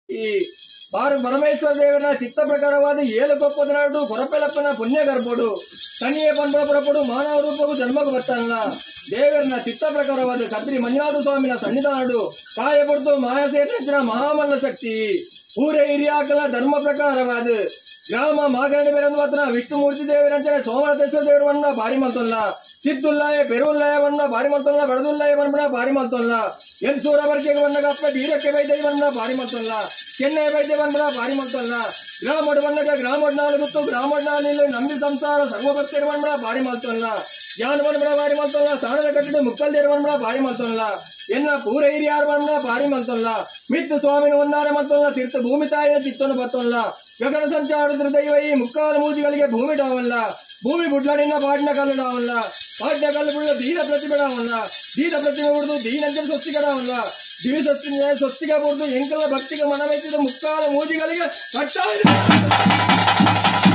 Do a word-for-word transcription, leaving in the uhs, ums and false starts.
ಈ ಬಾರು ಪರಮೇಶ್ವರ ದೇವರ ಚಿತ್ತ ಪ್ರಕಾರವಾದ ಏಳು ಕೊಪ್ಪದ ನಾಡು ಕೊರಪೆಲಪ್ಪನ ಪುಣ್ಯ ಗರ್ಭಡು ಕನಿಯೇ ಪಂಬಳ ಪುರಪಡು ಮಾನವ ರೂಪವು ಜನ್ಮకు ಬರ್ತಲ್ಲ ದೇವರನ ಚಿತ್ತ ಪ್ರಕಾರವಾದ ಕದ್ರಿ ಮಂಜುನಾಥ ಸ್ವಾಮಿನ ಸನ್ನಿಧಾನಡು ಕಾಯಪಡ್ತು ಮಾಯಸೇನ ಮಹಾಮಲ್ಲ ಶಕ್ತಿ ಊರ ಹಿರಿಯಾಕಲ ಧರ್ಮ ಪ್ರಕಾರವಾದ ಗ್ರಾಮ ಮಾಗರಣಿ ಬೆರಂದು ವಿಷ್ಣುಮೂರ್ತಿ ದೇವರಂಚನೆ ಸೋಮನಾಥೇಶ್ವರ ದೇವರವನ್ನ ಭಾರಿ ಮಲ್ತೊಲ್ಲ ಸಿದ್ದುಲ್ಲಾಯ ಪೆರುಲ್ಲಾಯವನ್ನ ಭಾರಿ ಮಲ್ತೊಲ್ಲ ಬಡದುಲ್ಲಾಯವನ್ನ ಭಾರಿ ಮಲ್ತೊಲ್ಲ ಎನ್ಸೂರ ವರ್ಗಕ್ಕೆ ಬಂದಾಗ ಅಪ್ಪ ಬೀರಕ್ಕೆ ವೈದ್ಯವನ್ನ ಭಾರಿ ಮಲ್ತೊಲ್ಲ ಚೆನ್ನೈ ವೈದ್ಯವನ್ನ ಭಾರಿ ಮಲ್ತೊಲ್ಲ ಗ್ರಾಮಡ್ ಬಂದಾಗ ಗ್ರಾಮಡ್ ನಾಳು ಗೊತ್ತು ಗ್ರಾಮಡ್ ನಾಳಿನಲ್ಲಿ ನಂಬಿ ಸಂಸಾರ ಸರ್ವಭಕ್ತಿರುವನ್ನ ಭಾರಿ ಮಲ್ತೊಲ್ಲ ಜ್ಞಾನ ಬಂದ್ಬಿಡ ಭಾರಿ ಮಲ್ತೊಲ್ಲ ಸ್ಥಾನದ ಕಟ್ಟಿಟ್ಟು ಮುಕ್ಕಲ್ದಿರುವನ್ನ ಭಾರಿ ಮಲ್ತೊಲ್ಲ ಎನ್ನ ಪೂರ ಹಿರಿಯಾರವನ್ನ ಭಾರಿ ಮಲ್ತೊಲ್ಲ ಮಿತ್ತು ಸ್ವಾಮಿನ ಒಂದಾರೆ ಮಲ್ತೊಲ್ಲ ತೀರ್ಥ ಭೂಮಿ ತಾಯಿಯ ಚಿತ್ತನ್ನು ಬರ್ತೊಲ್ಲ ಗಗನ ಸಂಚಾರದ ದೈವ ಈ ಮುಕ್ಕಾಲು ಮೂಜಿಗಳಿಗೆ ಭೂಮಿ ಡಾವಲ್ಲ ಭೂಮಿ ಬುಡ್ಲಾಡಿನ ಪಾಟ್ನ ಕಲ್ಲು ಡಾವಲ್ಲ ಪಾಟ್ನ ಕಲ್ಲು ಬಿಡುವ ದೀನ ಪ್ರತಿಭೆ ಡಾವಲ್ಲ ದೀನ ಪ್ರತಿಭೆ ಬಿಡುದು ದೀನಂತೆ ಸ್ವಸ್ತಿಗೆ ಡಾವಲ್ಲ ದಿವಿ ಸ್ವಸ್ತಿ ಸ್ವಸ್ತಿಗೆ ಬಿಡುದು ಎಂಕಲ ಭಕ್ತಿಗೆ ಮನವೈತಿದ ಮುಕ್ಕಾಲು ಮೂಜಿಗಳಿಗೆ ಕಟ್ಟ